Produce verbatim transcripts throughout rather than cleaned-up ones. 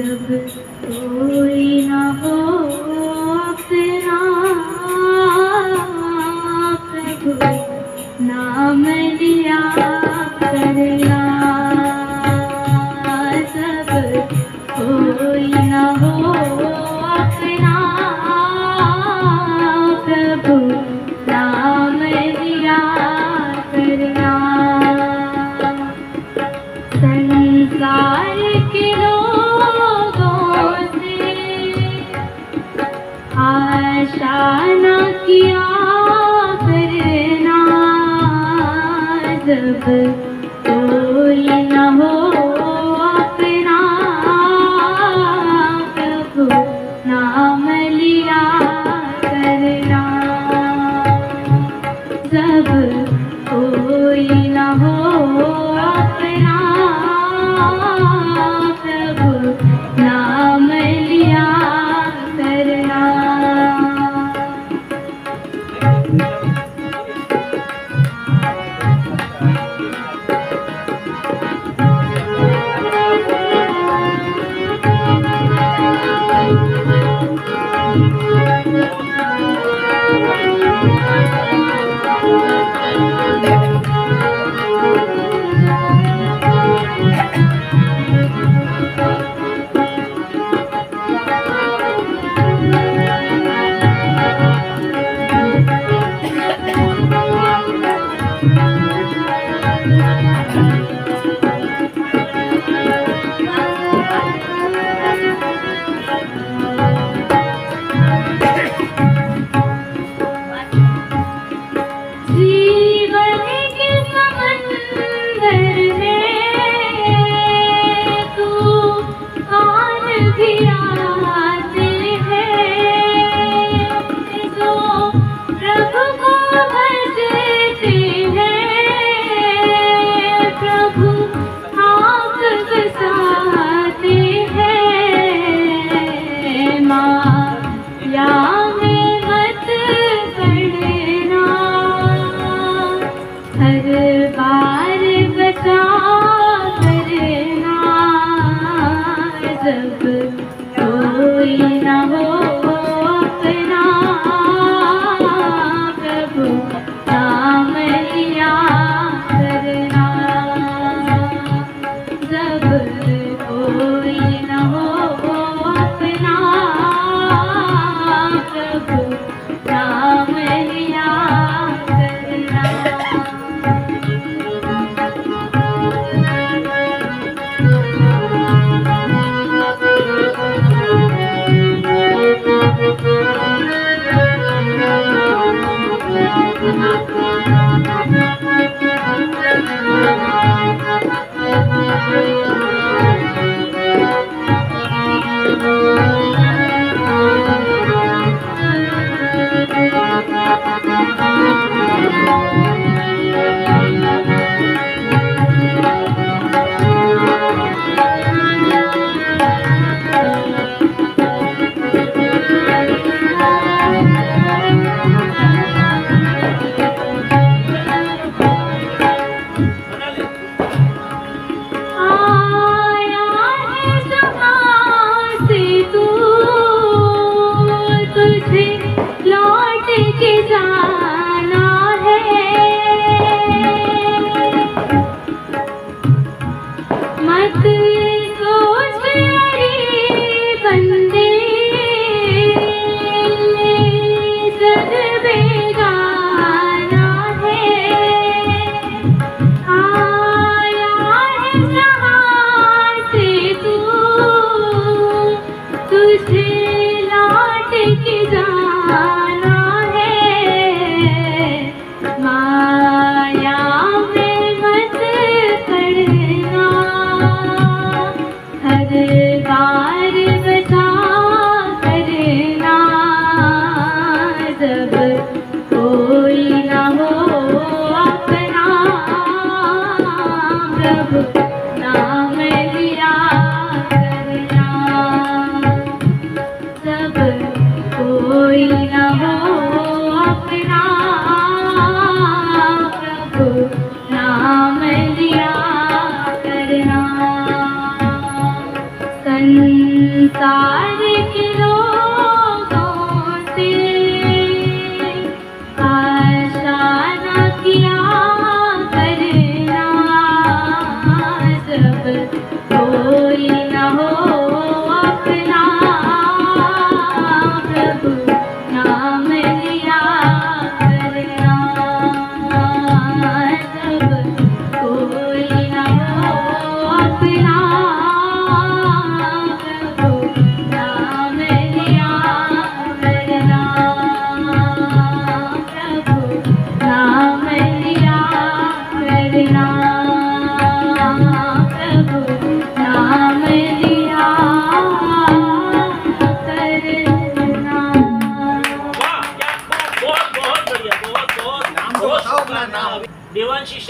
जब कोई न हो अपना प्रभु नाम लिया करना। जब कोई न हो अपना प्रभु नाम लिया करना। संसार के लोगों से आशा न किया करना। जब कोई न हो अपना प्रभु नाम लिया करना। जब कोई न हो अपना प्रभु नाम लिया करना। जीवन के समंदर में तूफान भी आते हैं। जो प्रभु को भजते हैं प्रभु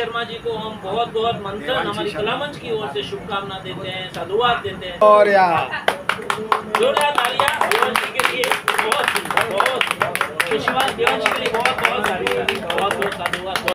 शर्मा जी को हम बहुत बहुत मंथन हमारी कलामंच की ओर से शुभकामना देते हैं, साधुवाद देते हैं। और यार जोरदार तालियां देवांश जी के लिए। बहुत सुंदर, बहुत खुशहाल देवांश जी के लिए बहुत बहुत सारी बहुत बहुत साधुवाद।